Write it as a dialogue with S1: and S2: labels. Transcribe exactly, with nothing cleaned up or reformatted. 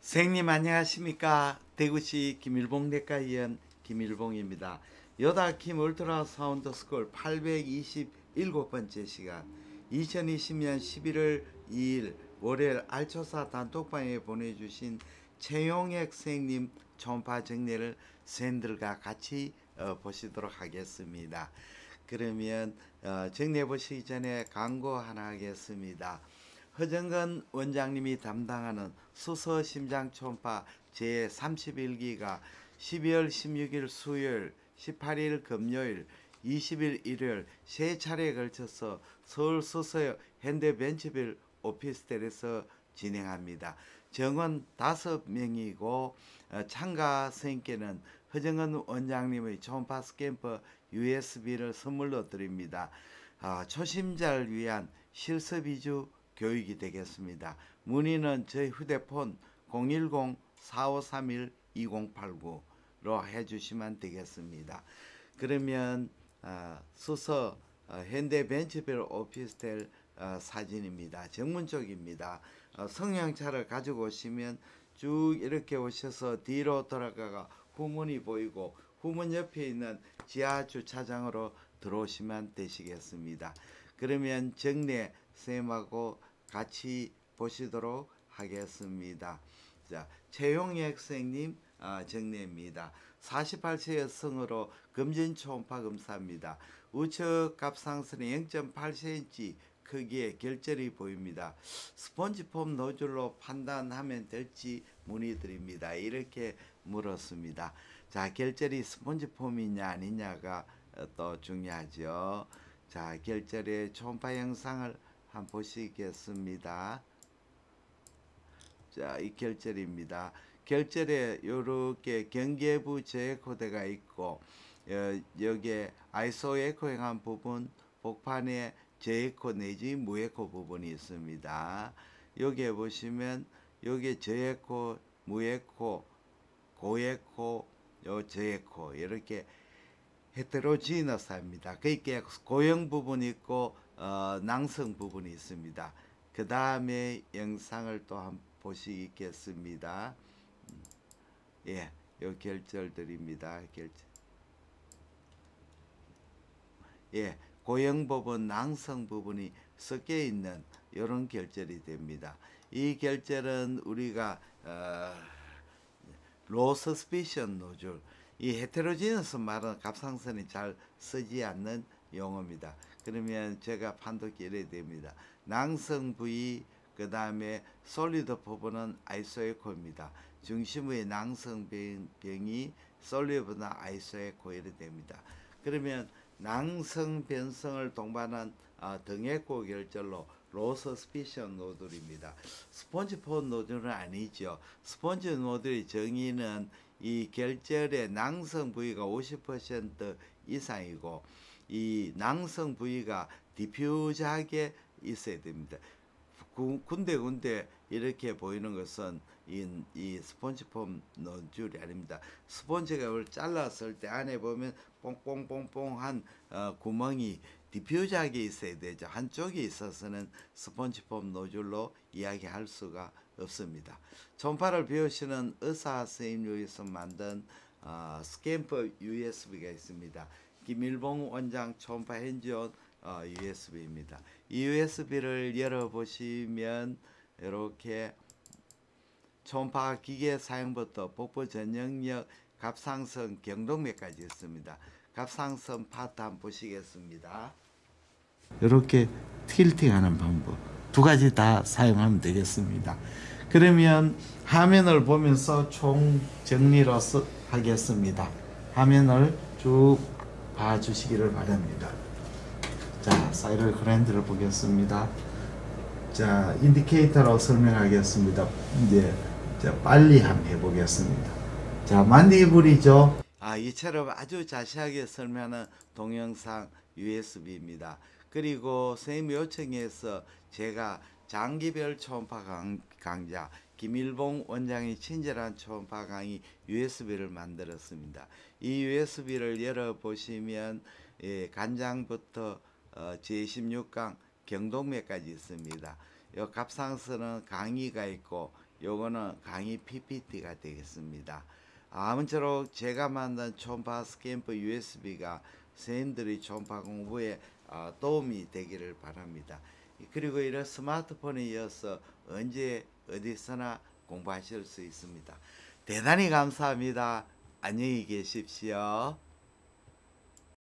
S1: 선생님 안녕하십니까. 대구시 김일봉 내과의원 김일봉입니다. 요다킴 울트라 사운드 스쿨 팔백이십칠 번째 시간, 이천이십 년 십일월 이일 월요일 알초사 단톡방에 보내주신 최용혁 선생님 초음파 정리를 선생님들과 같이 어, 보시도록 하겠습니다. 그러면 어, 정리해 보시기 전에 광고 하나 하겠습니다. 허정근 원장님이 담당하는 수서 심장 초음파 제삼십일 기가 십이월 십육일 수요일, 십팔일 금요일, 이십일 일요일 세 차례에 걸쳐서 서울 수서 현대벤처빌 오피스텔에서 진행합니다. 정원 다섯 명이고 어, 참가 선생님께는 허정근 원장님의 초음파 스캠퍼 유에스비를 선물로 드립니다. 어, 초심자를 위한 실습 위주 교육이 되겠습니다. 문의는 저희 휴대폰 공일공 사오삼일 이공팔구로 해주시면 되겠습니다. 그러면 어, 수서 어, 현대벤처빌 오피스텔 어, 사진입니다. 정문 쪽입니다. 어, 성형차를 가지고 오시면 쭉 이렇게 오셔서 뒤로 돌아가가 후문이 보이고 후문 옆에 있는 지하 주차장으로 들어오시면 되시겠습니다. 그러면 정례 쌤하고 같이 보시도록 하겠습니다. 자, 최용혁 선생님 어, 정례입니다. 사십팔 세 여성으로 금진 초음파 검사입니다. 우측 갑상선에 영 점 팔 센티미터 크기의 결절이 보입니다. 스폰지폼 노즐로 판단하면 될지 문의드립니다. 이렇게 물었습니다. 자, 결절이 스폰지폼이냐 아니냐가 또 중요하죠. 자, 결절의 초음파 영상을 한번 보시겠습니다. 자, 이 결절입니다. 결절에 이렇게 경계부 제코드가 있고 어, 여기에 아이소 에코 행한 부분, 복판에 저에코 내지 무에코 부분이 있습니다. 여기에 보시면 여기 저에코, 무에코, 고에코, 요 저에코 이렇게 헤테로지너스합니다. 그러니까 고형 부분이 있고 어, 낭성 부분이 있습니다. 그 다음에 영상을 또 한번 보시겠습니다. 예, 요 결절들입니다. 결절. 예, 고형 부분, 낭성 부분이 섞여 있는 이런 결절이 됩니다. 이 결절은 우리가 어, 로우 서스피션 노즐, 이 헤테로지너스 말은 갑상선이 잘 쓰지 않는 용어입니다. 그러면 제가 판독기 이래야 됩니다. 낭성 부위, 그 다음에 솔리드 부분은 아이소에코입니다. 중심의 낭성 병이 솔리드나 아이소에코 이래 됩니다. 그러면 낭성 변성을 동반한 어, 등에코 결절로 로우 서스피션 노즐입니다. 스폰지폼 노즐은 아니죠. 스폰지 노즐의 정의는 이 결절의 낭성 부위가 오십 퍼센트 이상이고 이 낭성 부위가 디퓨즈하게 있어야 됩니다. 군데군데 이렇게 보이는 것은 이, 이 스폰지폼 노즐이 아닙니다. 스폰지가 잘랐을 때 안에 보면 뽕뽕뽕뽕한 어, 구멍이 디퓨즈하게 있어야 되죠. 한쪽에 있어서는 스폰지폼 노즐로 이야기할 수가 없습니다. 초음파를 배우시는 의사 선생님을 위해서 만든 어, 스캠퍼 유에스비가 있습니다. 김일봉 원장 초음파 핸즈온 어, 유에스비입니다. 이 유에스비를 열어보시면 이렇게 초음파 기계 사용부터 복부 전역력, 갑상선, 경동맥까지 있습니다. 갑상선 파트 한번 보시겠습니다. 이렇게 틸팅하는 방법 두 가지 다 사용하면 되겠습니다. 그러면 화면을 보면서 총 정리로 하겠습니다. 화면을 쭉 봐주시기를 바랍니다. 자, 사이럴 그랜드를 보겠습니다. 자, 인디케이터로 설명하겠습니다. 이제 자, 빨리 한번 해보겠습니다. 자, 만디불이죠. 아, 이처럼 아주 자세하게 설명하는 동영상 유에스비입니다. 그리고 선생님 요청해서 제가 장기별 초음파 강, 강좌 김일봉 원장이 친절한 초음파 강의 유에스비를 만들었습니다. 이 유에스비를 열어보시면 예, 간장부터 어, 제십육 강 경동맥까지 있습니다. 요 갑상선은 강의가 있고 요거는 강의 피피티가 되겠습니다. 아무쪼록 제가 만든 초음파 스캠프 유에스비가 선생님들이 초음파 공부에 어, 도움이 되기를 바랍니다. 그리고 이런 스마트폰에 이어서 언제 어디서나 공부하실 수 있습니다. 대단히 감사합니다. 안녕히 계십시오.